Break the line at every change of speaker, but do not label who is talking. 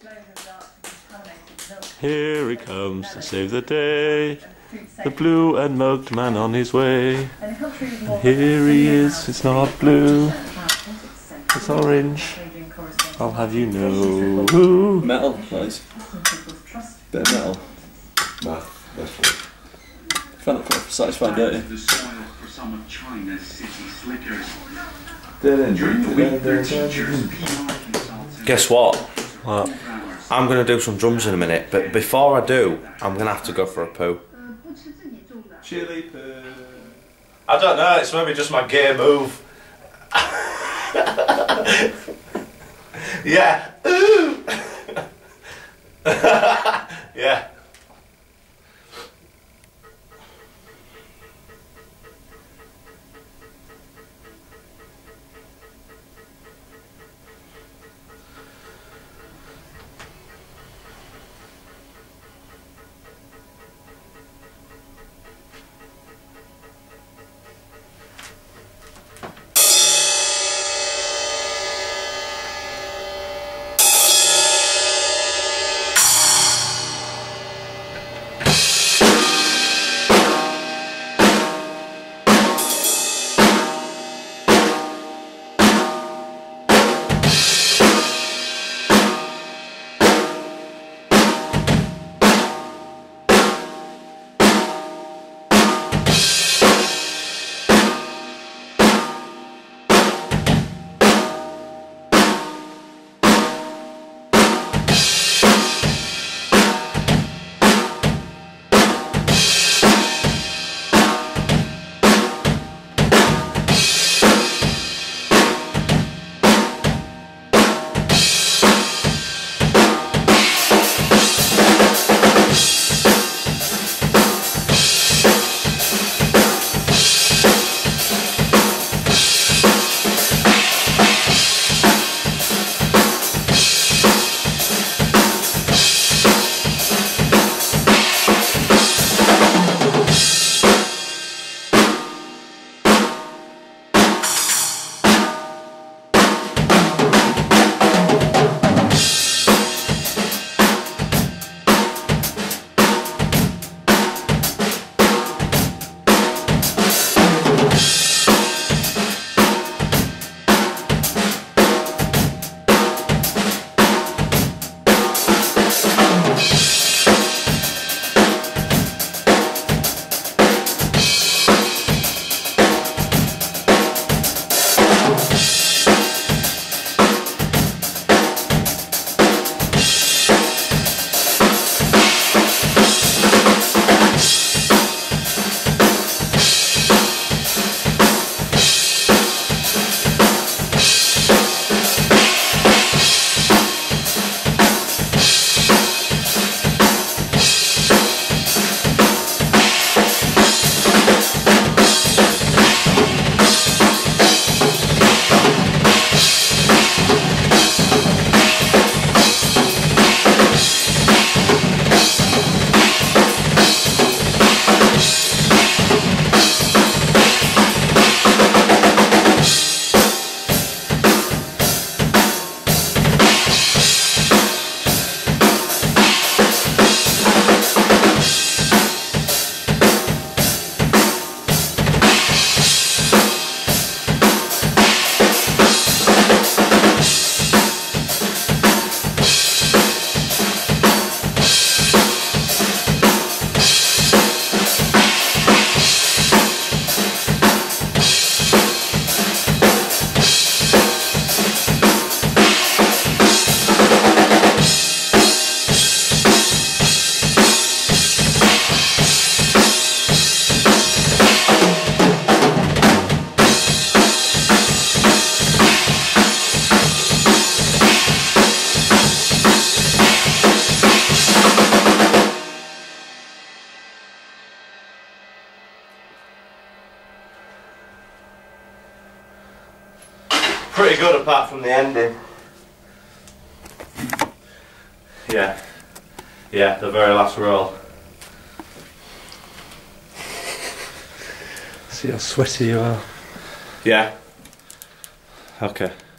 Here he comes to save the day, the blue and mugged man on his way. And here he is, it's not blue, it's orange, I'll have you know.
Metal, nice. Bit of metal. Nah, that's good. Found it quite satisfying, don't you?
Guess what? What? I'm going to do some drums in a minute, but before I do, I'm going to have to go for a poo.
Chili poo.
I don't know, it's maybe just my gear move. Yeah. Ooh. Yeah. pretty good apart from the ending. Yeah, the very last roll.
See how sweaty you are.
Yeah. Okay.